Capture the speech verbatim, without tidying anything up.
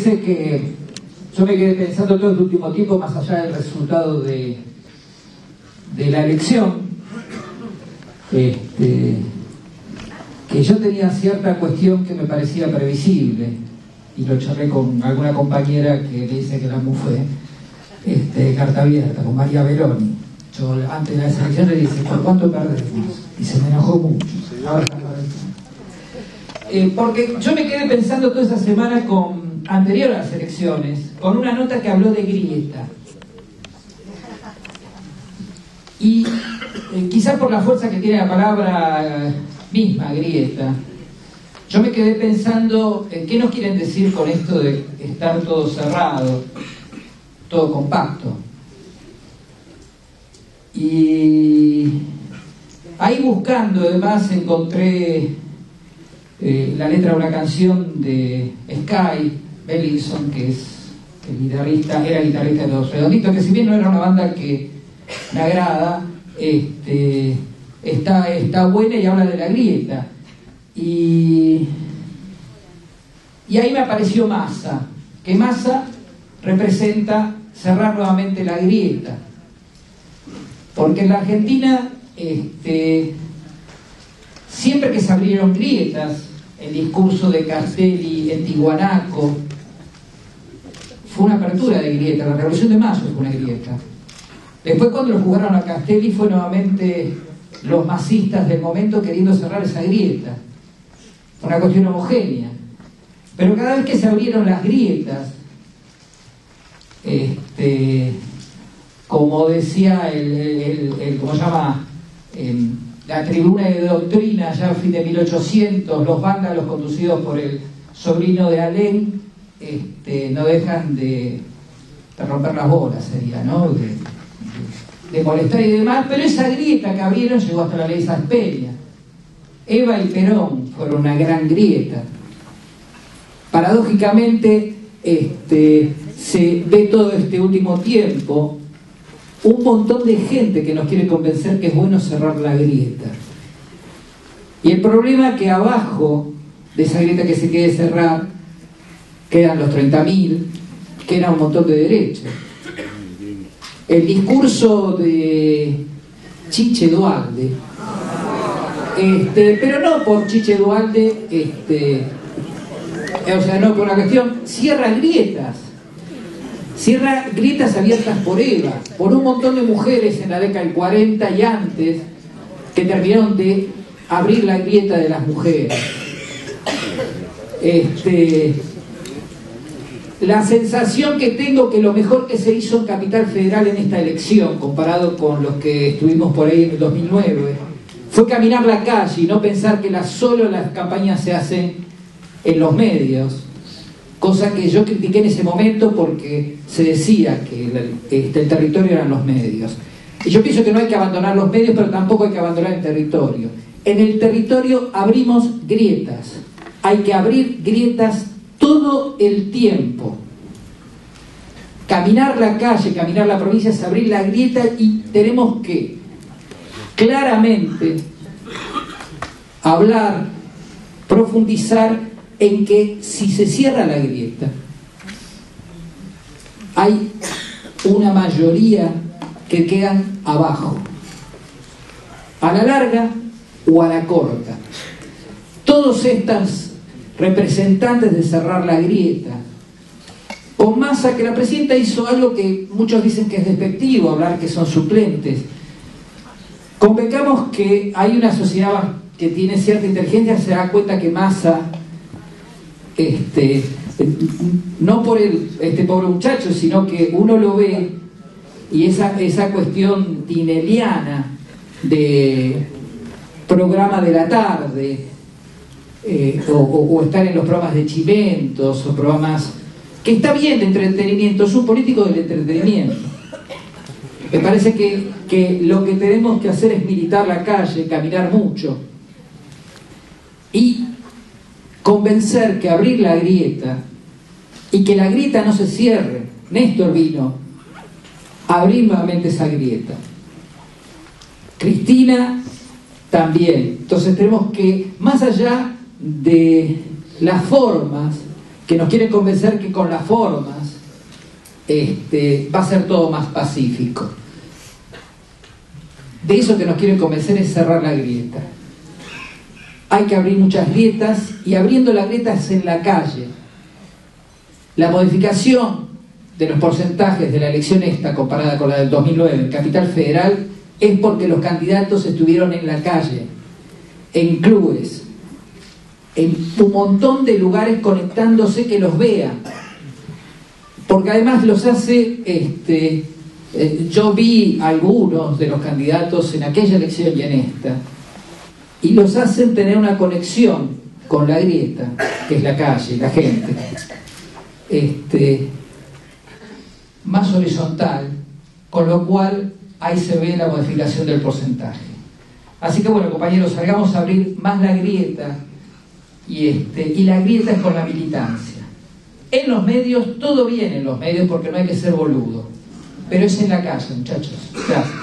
parece que yo me quedé pensando todo este último tiempo, más allá del resultado de, de la elección, este, que yo tenía cierta cuestión que me parecía previsible, y lo charlé con alguna compañera que le dice que la M U fue este, carta abierta, con María Veroni. Yo antes de la elección le dije, ¿por cuánto perdemos? Y se me enojó mucho. Ahora está eh, porque yo me quedé pensando toda esa semana con, anterior a las elecciones, con una nota que habló de grieta. Y eh, quizás por la fuerza que tiene la palabra misma, grieta, yo me quedé pensando en qué nos quieren decir con esto de estar todo cerrado, todo compacto. Y ahí buscando, además, encontré eh, la letra de una canción de Sky Bellinson, que es el guitarrista, era guitarrista de Los Redonditos, que si bien no era una banda que me agrada, este, está, está buena y habla de la grieta. Y, y ahí me apareció Massa, que Massa representa cerrar nuevamente la grieta. Porque en la Argentina, este, siempre que se abrieron grietas, el discurso de Castelli en Tiwanaku fue una apertura de grieta, la Revolución de Mayo fue una grieta. Después, cuando lo jugaron a Castelli, fue nuevamente los masistas del momento queriendo cerrar esa grieta. Una cuestión homogénea. Pero cada vez que se abrieron las grietas, este, como decía el, el, el, el ¿cómo se llama? El, la tribuna de doctrina ya a fin de mil ochocientos, los vándalos conducidos por el sobrino de Alén, este, no dejan de, de romper las bolas, sería, ¿no? De, de, de molestar y demás, pero esa grieta que abrieron llegó hasta la ley Sáenz Peña. Eva y Perón fueron una gran grieta. Paradójicamente, este, se ve todo este último tiempo un montón de gente que nos quiere convencer que es bueno cerrar la grieta. Y el problema es que abajo de esa grieta que se quiere cerrar quedan los treinta mil, queda un montón de derechos. El discurso de Chiche Duhalde, este, pero no por Chiche Duhalde, este, o sea, no por una cuestión, cierra grietas. Cierra grietas abiertas por Eva, por un montón de mujeres en la década del cuarenta y antes que terminaron de abrir la grieta de las mujeres. Este, la sensación que tengo que lo mejor que se hizo en Capital Federal en esta elección, comparado con los que estuvimos por ahí en el dos mil nueve, fue caminar la calle y no pensar que la, solo las campañas se hacen en los medios. Cosa que yo critiqué en ese momento porque se decía que el, este, el territorio eran los medios. Y yo pienso que no hay que abandonar los medios, pero tampoco hay que abandonar el territorio. En el territorio abrimos grietas. Hay que abrir grietas todo el tiempo. Caminar la calle, caminar la provincia es abrir la grieta y tenemos que claramente hablar, profundizar en que si se cierra la grieta, hay una mayoría que quedan abajo, a la larga o a la corta. Todos estos representantes de cerrar la grieta, con Massa, que la presidenta hizo algo que muchos dicen que es despectivo, hablar que son suplentes. Convengamos que hay una sociedad que tiene cierta inteligencia, se da cuenta que Massa, Este, no por el, este pobre muchacho, sino que uno lo ve y esa, esa cuestión tineliana de programa de la tarde eh, o, o, o estar en los programas de chimentos o programas que está bien de entretenimiento, es un político del entretenimiento. Me parece que, que lo que tenemos que hacer es militar la calle, caminar mucho y convencer que abrir la grieta y que la grieta no se cierre. Néstor vino a abrir nuevamente esa grieta. Cristina también. Entonces tenemos que, más allá de las formas, que nos quieren convencer que con las formas este, va a ser todo más pacífico. De eso que nos quieren convencer es cerrar la grieta. Hay que abrir muchas grietas, y abriendo las grietas en la calle. La modificación de los porcentajes de la elección esta comparada con la del dos mil nueve en Capital Federal es porque los candidatos estuvieron en la calle, en clubes, en un montón de lugares conectándose que los vean, porque además los hace este, eh, yo vi algunos de los candidatos en aquella elección y en esta, y los hacen tener una conexión con la grieta, que es la calle, la gente, este, más horizontal, con lo cual ahí se ve la modificación del porcentaje. Así que bueno, compañeros, salgamos a abrir más la grieta, y, este, y la grieta es con la militancia. En los medios, todo bien en los medios porque no hay que ser boludo, pero es en la calle, muchachos. Gracias.